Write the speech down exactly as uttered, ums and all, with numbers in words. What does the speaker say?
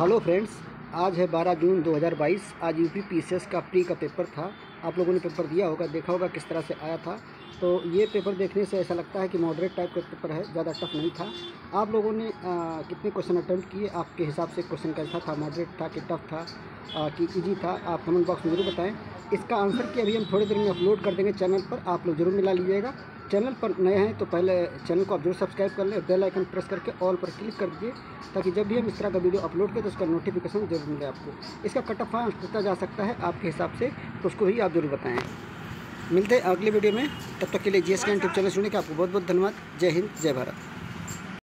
Hello friends, आज है बारह जून दो हज़ार बाईस। आज यूपी पीसीएस का प्री का पेपर था। आप लोगों ने पेपर दिया होगा, देखा होगा किस तरह से आया था। तो ये पेपर देखने से ऐसा लगता है कि मॉडरेट टाइप का पेपर है, ज़्यादा टफ नहीं था। आप लोगों ने आ, कितने क्वेश्चन अटेम्प्ट किए, आपके हिसाब से क्वेश्चन कैसा था? मॉडरेट था कि टफ था आ, कि इजी था? आप कमेंट बॉक्स में ज़रूर बताएं। इसका आंसर कि अभी हम थोड़ी देर में अपलोड कर देंगे चैनल पर, आप लोग ज़रूर मिला लीजिएगा। चैनल पर नए हैं तो पहले चैनल को आप जरूर सब्सक्राइब कर लें, बेल आइकन प्रेस करके ऑल पर क्लिक कर दीजिए, ताकि जब भी हम इस तरह का वीडियो अपलोड करें तो उसका नोटिफिकेशन जरूर मिले आपको। इसका कट ऑफ कितना जा सकता है आपके हिसाब से, तो उसको भी आप जरूर बताएं। मिलते हैं अगले वीडियो में, तब तक के लिए जीएस के यूट्यूब चैनल सुनने का आपको बहुत बहुत धन्यवाद। जय हिंद, जय भारत।